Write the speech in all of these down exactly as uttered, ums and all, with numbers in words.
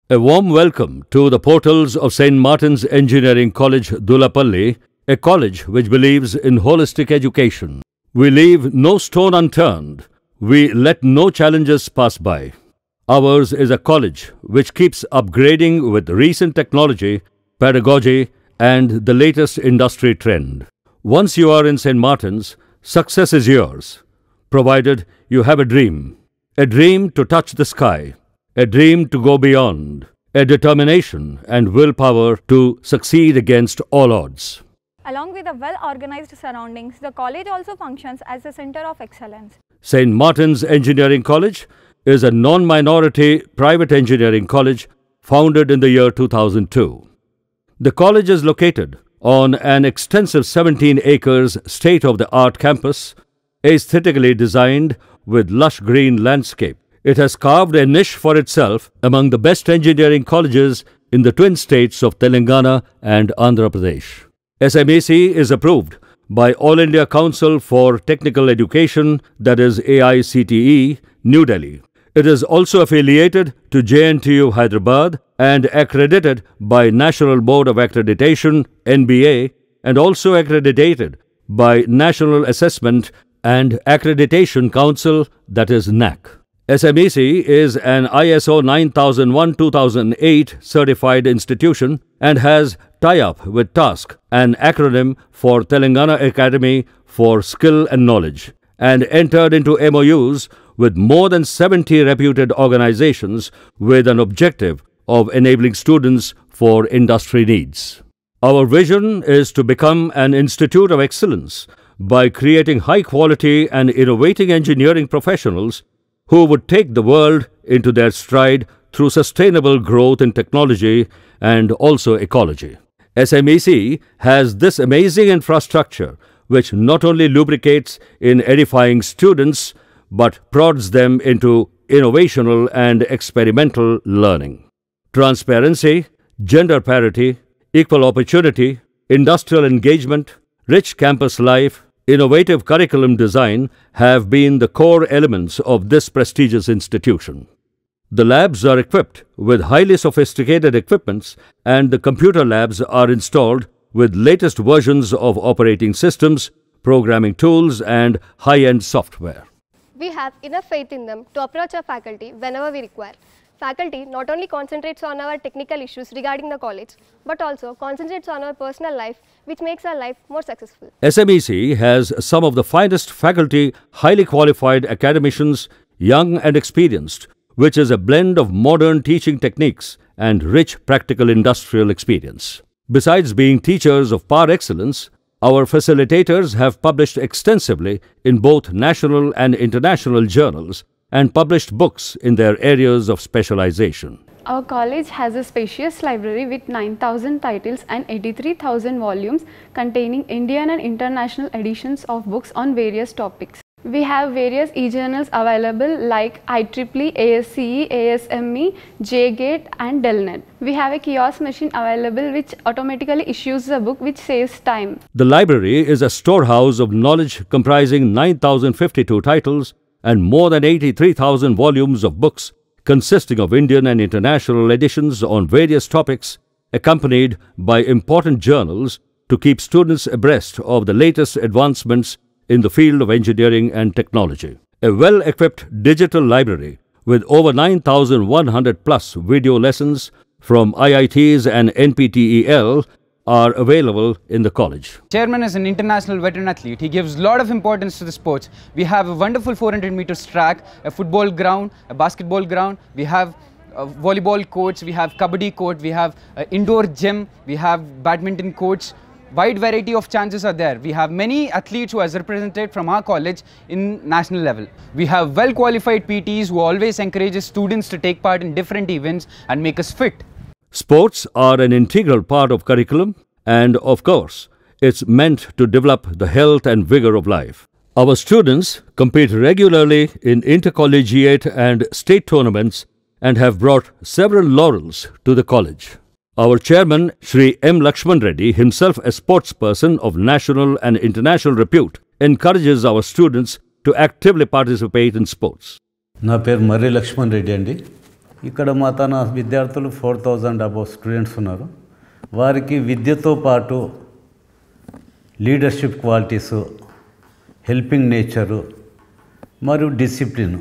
A warm welcome to the portals of Saint Martin's Engineering College, Dulapalli, a college which believes in holistic education. We leave no stone unturned. We let no challenges pass by. Ours is a college which keeps upgrading with recent technology, pedagogy, and the latest industry trend. Once you are in Saint Martin's, success is yours, provided you have a dream. A dream to touch the sky. A dream to go beyond, a determination and willpower to succeed against all odds. Along with the well-organized surroundings, the college also functions as a center of excellence. Saint Martin's Engineering College is a non-minority private engineering college founded in the year two thousand two. The college is located on an extensive seventeen acres state-of-the-art campus, aesthetically designed with lush green landscape. It has carved a niche for itself among the best engineering colleges in the twin states of Telangana and Andhra Pradesh. S M A C is approved by All India Council for Technical Education, that is A I C T E, New Delhi. It is also affiliated to J N T U Hyderabad and accredited by National Board of Accreditation, N B A, and also accredited by National Assessment and Accreditation Council, that is N A C. S M A C is an I S O nine thousand one two thousand eight certified institution and has tie-up with TASK, an acronym for Telangana Academy for Skill and Knowledge, and entered into M O Us with more than seventy reputed organizations with an objective of enabling students for industry needs. Our vision is to become an institute of excellence by creating high-quality and innovating engineering professionals who would take the world into their stride through sustainable growth in technology and also ecology. S M A C has this amazing infrastructure which not only lubricates in edifying students but prods them into innovational and experimental learning. Transparency, gender parity, equal opportunity, industrial engagement, rich campus life, innovative curriculum design have been the core elements of this prestigious institution. The labs are equipped with highly sophisticated equipments, and the computer labs are installed with latest versions of operating systems, programming tools, and high-end software. We have enough faith in them to approach our faculty whenever we require. Faculty not only concentrates on our technical issues regarding the college, but also concentrates on our personal life, which makes our life more successful. S M A C has some of the finest faculty, highly qualified academicians, young and experienced, which is a blend of modern teaching techniques and rich practical industrial experience. Besides being teachers of par excellence, our facilitators have published extensively in both national and international journals and published books in their areas of specialization. Our college has a spacious library with nine thousand titles and eighty-three thousand volumes containing Indian and international editions of books on various topics. We have various e-journals available like I triple E, A S C E, A S M E, J GATE and Delnet. We have a kiosk machine available which automatically issues the book, which saves time. The library is a storehouse of knowledge comprising nine thousand fifty-two titles and more than eighty-three thousand volumes of books consisting of Indian and international editions on various topics, accompanied by important journals to keep students abreast of the latest advancements in the field of engineering and technology. A well-equipped digital library with over nine thousand one hundred plus video lessons from I I Ts and N P T E L are available in the college. Chairman is an international veteran athlete. He gives a lot of importance to the sports. We have a wonderful four hundred meters track, a football ground, a basketball ground. We have a volleyball courts, we have kabaddi court, we have an indoor gym, we have badminton courts. Wide variety of chances are there. We have many athletes who are represented from our college in national level. We have well qualified P Ts who always encourages students to take part in different events and make us fit. Sports are an integral part of curriculum, and of course, it's meant to develop the health and vigor of life. Our students compete regularly in intercollegiate and state tournaments and have brought several laurels to the college. Our chairman, Shri M. Lakshman Reddy, himself a sportsperson of national and international repute, encourages our students to actively participate in sports. నా పేరు మర్రి లక్ష్మణ్ రెడ్డి అండి. ఇక్కడ మా తన విద్యార్థులు four thousand above students ఉన్నారు. వారికి విద్యతో పాటు లీడర్షిప్ క్వాలిటీసు, హెల్పింగ్ నేచరు మరియు డిసిప్లిన్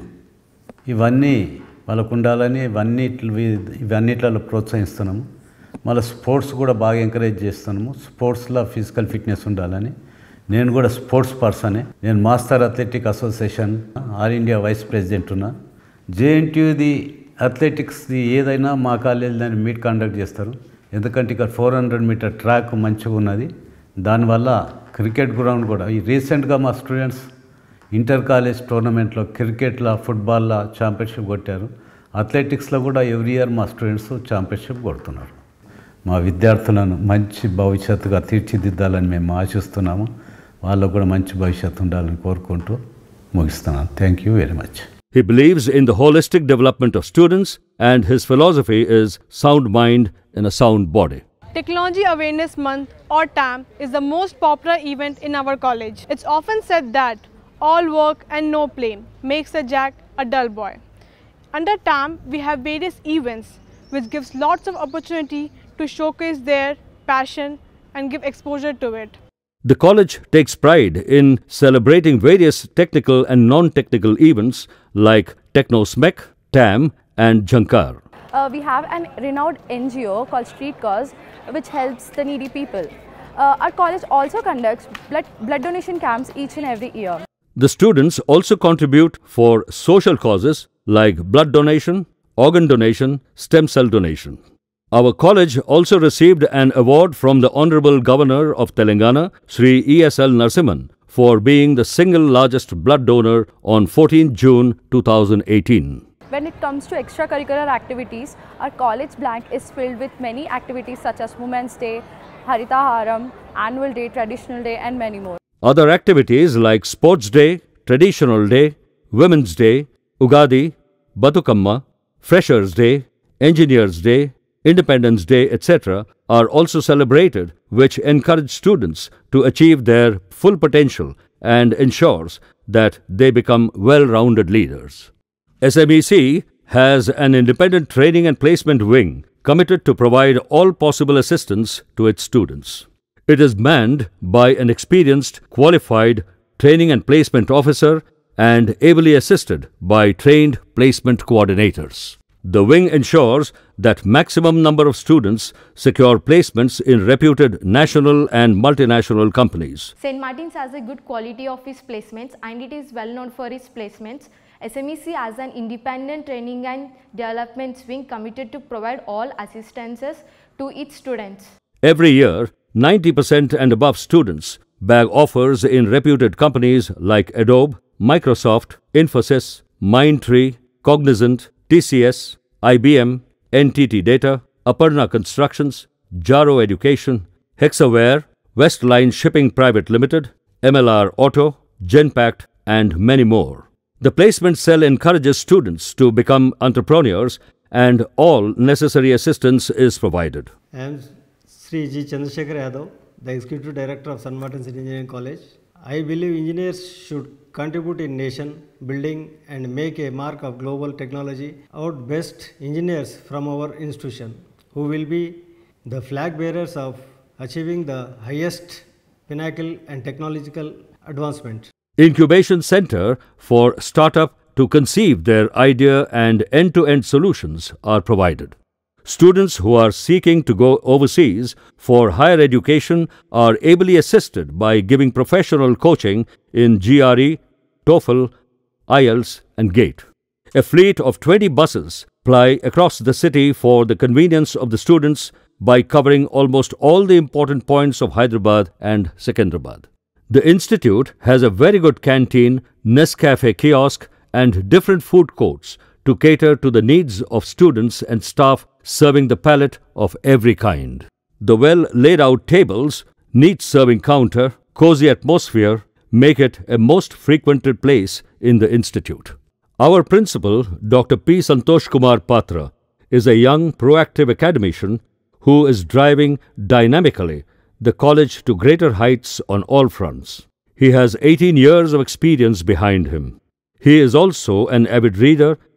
ఇవన్నీ వాళ్ళకు ఉండాలని ఇవన్నీ ఇవన్నిట్లలో ప్రోత్సహిస్తున్నాము. మళ్ళీ స్పోర్ట్స్ కూడా బాగా ఎంకరేజ్ చేస్తున్నాము. స్పోర్ట్స్లో ఫిజికల్ ఫిట్నెస్ ఉండాలని. నేను కూడా స్పోర్ట్స్ పర్సనే. నేను master athletic association all India vice president ఉన్నా. జేఎన్టీయూది అథ్లెటిక్స్ది ఏదైనా మా కాలేజీ దాన్ని మీట్ కండక్ట్ చేస్తారు. ఎందుకంటే ఇక్కడ ఫోర్ హండ్రెడ్ మీటర్ ట్రాక్ మంచిగా ఉన్నది. దానివల్ల క్రికెట్ గ్రౌండ్ కూడా ఈ రీసెంట్గా మా స్టూడెంట్స్ ఇంటర్ కాలేజ్ టోర్నమెంట్లో క్రికెట్లో ఫుట్బాల్లో ఛాంపియన్షిప్ కొట్టారు. అథ్లెటిక్స్లో కూడా ఎవ్రీ ఇయర్ మా స్టూడెంట్స్ ఛాంపియన్షిప్ కొడుతున్నారు. మా విద్యార్థులను మంచి భవిష్యత్తుగా తీర్చిదిద్దాలని మేము ఆశిస్తున్నాము. వాళ్ళకు కూడా మంచి భవిష్యత్తు ఉండాలని కోరుకుంటూ ముగిస్తున్నాను. Thank you very much. He believes in the holistic development of students, and his philosophy is sound mind in a sound body. Technology Awareness Month, or T A M, is the most popular event in our college. It's often said that all work and no play makes a jack a dull boy. Under T A M, we have various events which gives lots of opportunity to showcase their passion and give exposure to it. The college takes pride in celebrating various technical and non-technical events like TechnoSmech, T A M and Jankar. Uh, we have an renowned N G O called Street Cause, which helps the needy people. Uh, our college also conducts blood, blood donation camps each and every year. The students also contribute for social causes like blood donation, organ donation, stem cell donation. Our college also received an award from the Honorable Governor of Telangana, Sri E S L Narasimhan, for being the single largest blood donor on fourteenth June two thousand eighteen. When it comes to extracurricular activities, our college blank is filled with many activities such as Women's Day, Haritaharam, Annual Day, Traditional Day and many more. Other activities like Sports Day, Traditional Day, Women's Day, Ugadi, Batukamma, Freshers Day, Engineers Day, Independence Day, et cetera are also celebrated, which encourage students to achieve their full potential and ensures that they become well-rounded leaders. S M E C has an independent training and placement wing committed to provide all possible assistance to its students. It is manned by an experienced, qualified training and placement officer and ably assisted by trained placement coordinators. The wing ensures that maximum number of students secure placements in reputed national and multinational companies. Saint Martin's has a good quality of its placements and it is well known for its placements. S M E C has an independent training and development wing committed to provide all assistances to its students. Every year, ninety percent and above students bag offers in reputed companies like Adobe, Microsoft, Infosys, Mindtree, Cognizant, T C S, I B M, N T T Data, Aparna Constructions, Jaro Education, Hexaware, Westline Shipping Private Limited, M L R Auto, Genpact and many more. The placement cell encourages students to become entrepreneurs and all necessary assistance is provided. I am Sri G. Chandrasekhar Yadav, the Executive Director of Saint Martin's Engineering College. I believe engineers should contribute in nation building and make a mark of global technology. Our best engineers from our institution who will be the flag bearers of achieving the highest pinnacle and technological advancement. Incubation Center for startup to conceive their idea and end-to-end solutions are provided. Students who are seeking to go overseas for higher education are ably assisted by giving professional coaching in G R E, TOEFL, I E L T S and GATE. A fleet of twenty buses ply across the city for the convenience of the students by covering almost all the important points of Hyderabad and Secunderabad. The institute has a very good canteen, Nescafe kiosk and different food courts to cater to the needs of students and staff serving the palate of every kind. The well laid out tables, neat serving counter, cozy atmosphere make it a most frequented place in the institute. Our principal, Doctor P. Santosh Kumar Patra, is a young proactive academician who is driving dynamically the college to greater heights on all fronts. He has eighteen years of experience behind him. He is also an avid reader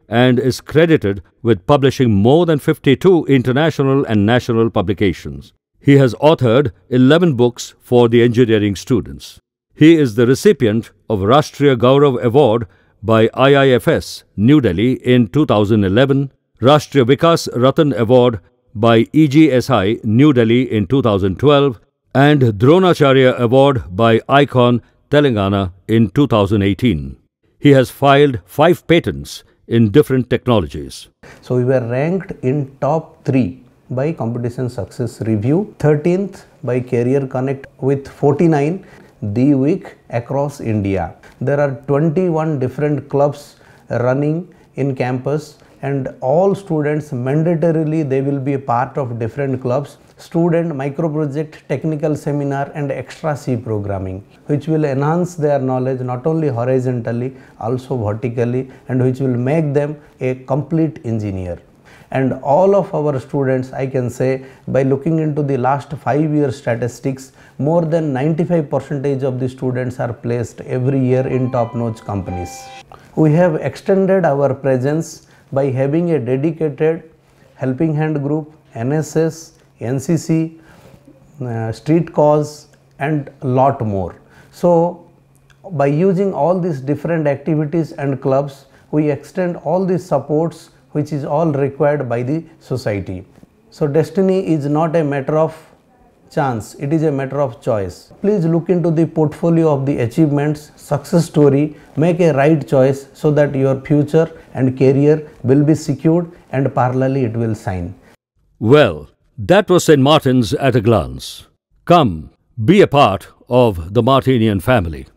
and is credited with publishing more than fifty-two international and national publications. He has authored eleven books for the engineering students. He is the recipient of Rashtriya Gaurav Award by I I F S, New Delhi in two thousand eleven, Rashtriya Vikas Ratan Award by E G S I, New Delhi in two thousand twelve, and Dronacharya Award by ICON, Telangana in two thousand eighteen. He has filed five patents in different technologies. So we were ranked in top three by Competition Success Review, thirteenth by Career Connect with forty-nine, the week across India. There are twenty-one different clubs running in campus, and all students mandatorily they will be a part of different clubs. Student micro project, technical seminar and extra C programming, which will enhance their knowledge not only horizontally also vertically, and which will make them a complete engineer. And all of our students, I can say, by looking into the last five year statistics, more than ninety-five percent of the students are placed every year in top notch companies. We have extended our presence by having a dedicated helping hand group, N S S, N C C, uh, street cause and lot more. So by using all these different activities and clubs, we extend all these supports which is all required by the society. So destiny is not a matter of chance, it is a matter of choice. Please look into the portfolio of the achievements, success story, make a right choice so that your future and career will be secured and parallelly it will shine. Well, that was Saint Martin's at a glance. Come, be a part of the Martinian family.